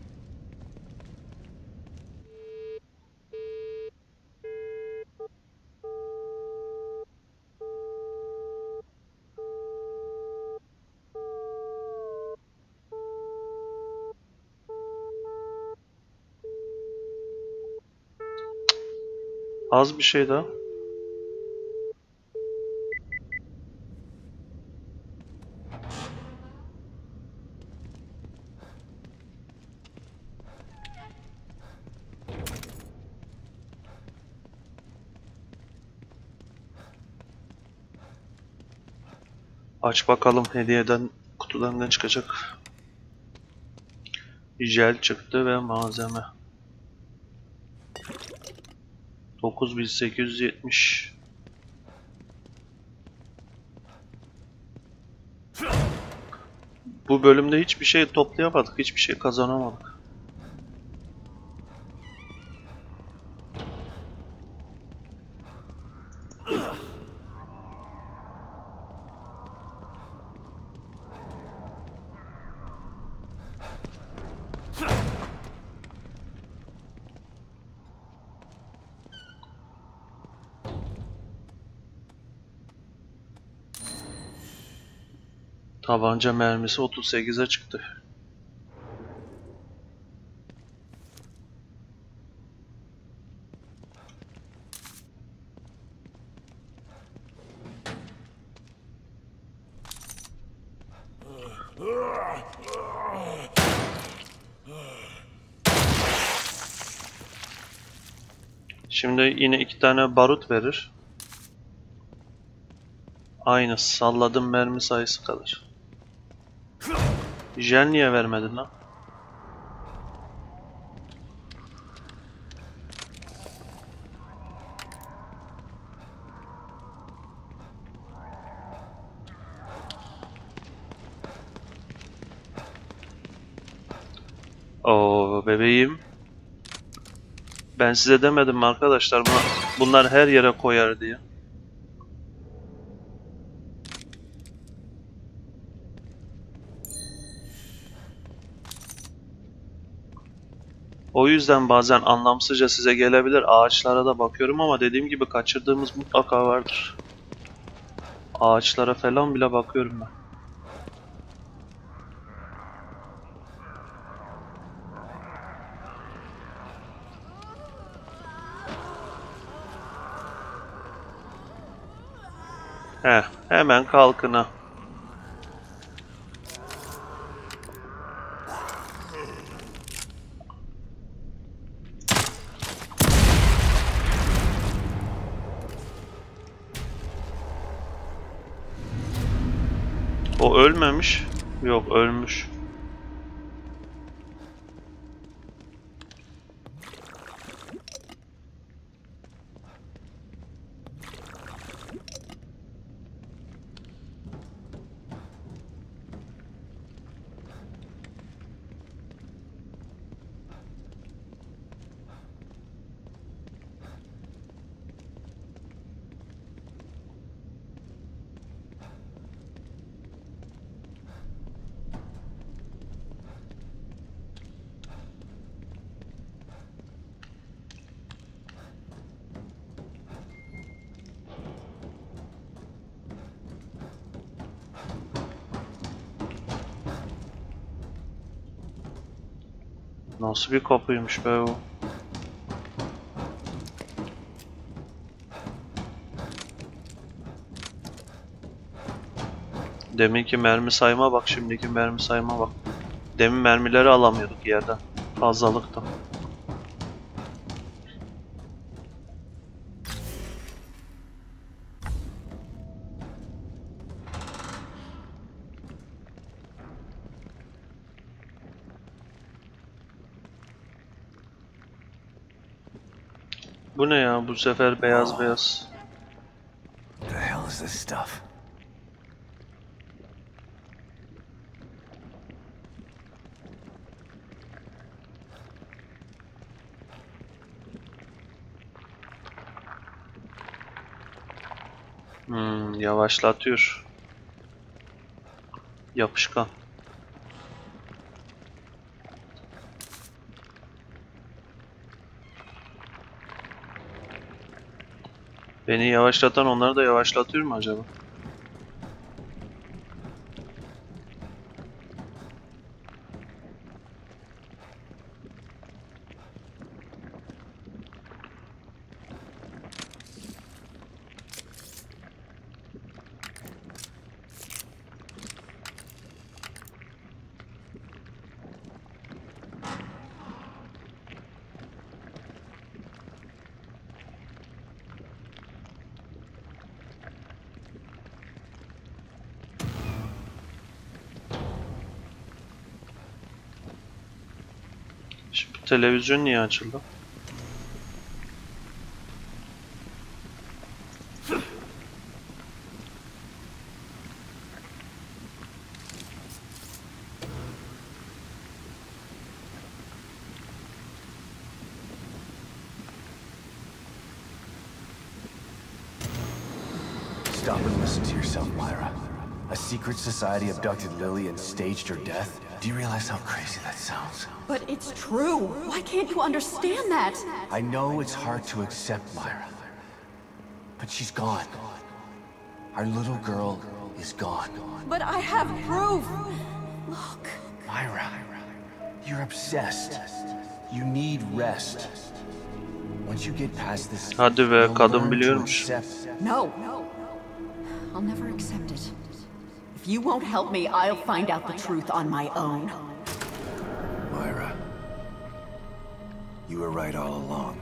Az bir şey daha. Aç bakalım hediyeden, kutudan ne çıkacak. Jel çıktı ve malzeme. 9870. Bu bölümde hiçbir şey toplayamadık, hiçbir şey kazanamadık. Tabanca mermisi 38'e çıktı. Şimdi yine 2 tane barut verir. Aynı salladım mermi sayısı kalır. Jel niye vermedin lan? Oo bebeğim. Ben size demedim mi arkadaşlar, bunlar her yere koyar diye. O yüzden bazen anlamsızca size gelebilir. Ağaçlara da bakıyorum ama dediğim gibi kaçırdığımız mutlaka vardır. Ağaçlara falan bile bakıyorum ben. Hemen kalkına. O ölmemiş. Yok, ölmüş. Nasıl bir kapıymış be o? Deminki mermi sayma bak, şimdiki mermi sayma bak. Demin mermileri alamıyorduk yerden. Fazlalıkta. Bu ne ya? Bu sefer beyaz beyaz. What the hell is this stuff? Yavaşlatıyor. Yapışkan. Beni yavaşlatan onları da yavaşlatıyor mu acaba? Şimdi televizyon niye açıldı? Stop and listen to yourself, Myra. A secret society abducted Lily and staged her death? Do you realize how crazy that sounds? But it's true. Why can't you understand that? I know it's hard to accept, Myra. But she's gone. Our little girl is gone. But I have proof. Look. Myra, you're obsessed. You need rest. Once you get past this, Hadi be, kadın biliyormuş. No. I'll never accept it. If you won't help me, I'll find out the truth on my own. Myra, you were right all along.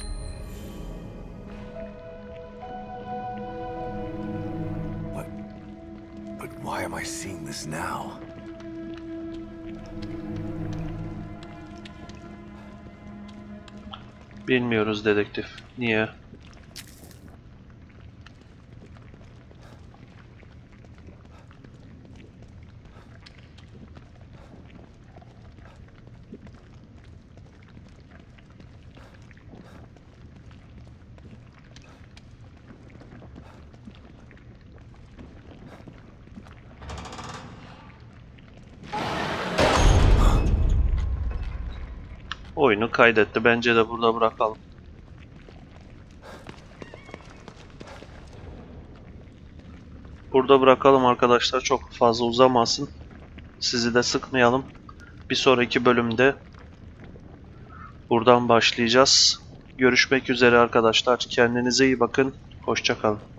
But why am I seeing this now? Bilmiyoruz dedektif. Niye? Oyunu kaydetti. Bence de burada bırakalım. Burada bırakalım arkadaşlar. Çok fazla uzamasın. Sizi de sıkmayalım. Bir sonraki bölümde buradan başlayacağız. Görüşmek üzere arkadaşlar. Kendinize iyi bakın. Hoşça kalın.